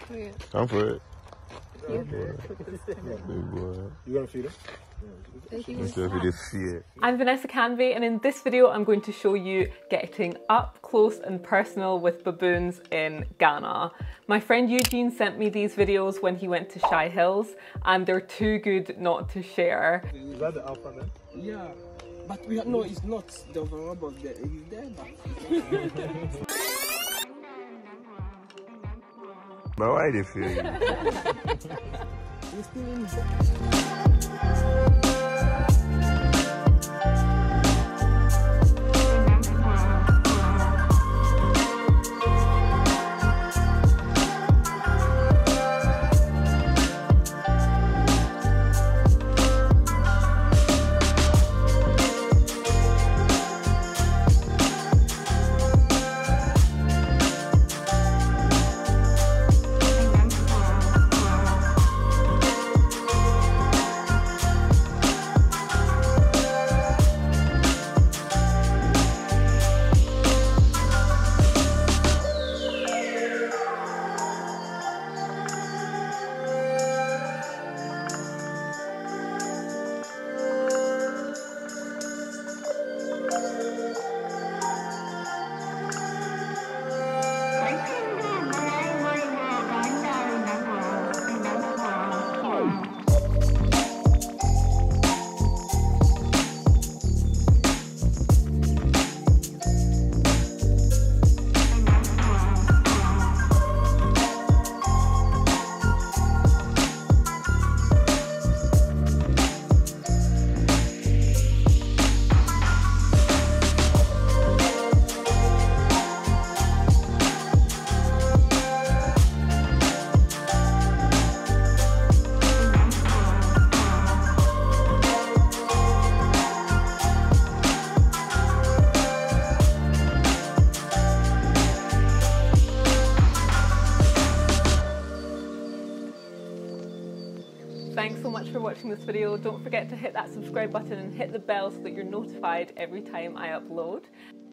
Yeah. I'm for it. Yeah. Big boy. You gonna feed him? Thank you. Let's see if he just see it. I'm Vanessakanbiyt, and in this video I'm going to show you getting up close and personal with baboons in Ghana. My friend Eugene sent me these videos when he went to Shai Hills, and they're too good not to share. Is that the alpha man? Yeah, but we no, it's not the overall, but he's there. But But why they feel you? he's still in. Thanks so much for watching this video. Don't forget to hit that subscribe button and hit the bell so that you're notified every time I upload.